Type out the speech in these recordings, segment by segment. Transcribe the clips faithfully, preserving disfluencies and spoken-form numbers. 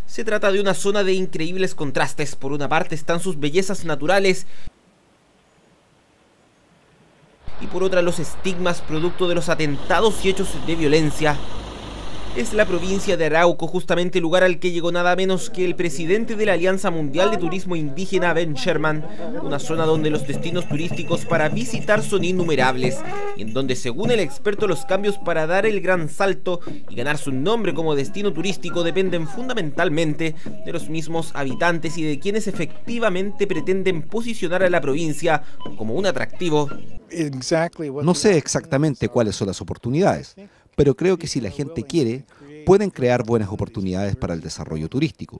Se trata de una zona de increíbles contrastes. Por una parte están sus bellezas naturales y por otra los estigmas producto de los atentados y hechos de violencia. Es la provincia de Arauco, justamente el lugar al que llegó nada menos que el presidente de la Alianza Mundial de Turismo Indígena, Ben Sherman, una zona donde los destinos turísticos para visitar son innumerables y en donde, según el experto, los cambios para dar el gran salto y ganarse un nombre como destino turístico dependen fundamentalmente de los mismos habitantes y de quienes efectivamente pretenden posicionar a la provincia como un atractivo. No sé exactamente cuáles son las oportunidades, pero creo que si la gente quiere, pueden crear buenas oportunidades para el desarrollo turístico.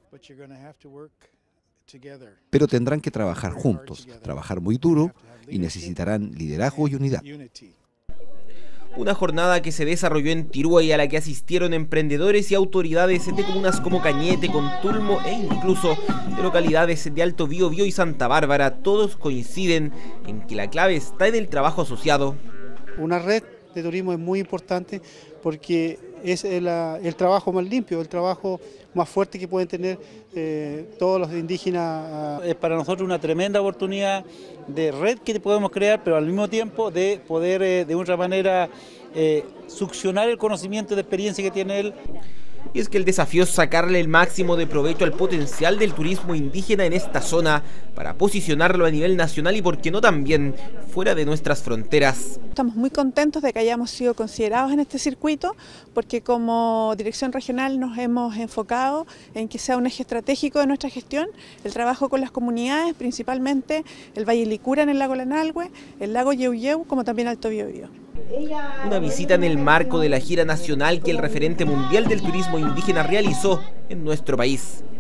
Pero tendrán que trabajar juntos, trabajar muy duro y necesitarán liderazgo y unidad. Una jornada que se desarrolló en Tirúa y a la que asistieron emprendedores y autoridades de comunas como Cañete, Contulmo e incluso de localidades de Alto Biobío y Santa Bárbara. Todos coinciden en que la clave está en el trabajo asociado. Una red de turismo es muy importante porque es el, el trabajo más limpio, el trabajo más fuerte que pueden tener eh, todos los indígenas. Es para nosotros una tremenda oportunidad de red que podemos crear, pero al mismo tiempo de poder eh, de otra manera eh, succionar el conocimiento de experiencia que tiene él. Y es que el desafío es sacarle el máximo de provecho al potencial del turismo indígena en esta zona para posicionarlo a nivel nacional y, por qué no, también fuera de nuestras fronteras. Estamos muy contentos de que hayamos sido considerados en este circuito porque como dirección regional nos hemos enfocado en que sea un eje estratégico de nuestra gestión, el trabajo con las comunidades, principalmente el Valle Licura en el lago Lanalhue, el lago Yeuyeu, como también Alto Biobío. Una visita en el marco de la gira nacional que el referente mundial del turismo indígena realizó en nuestro país.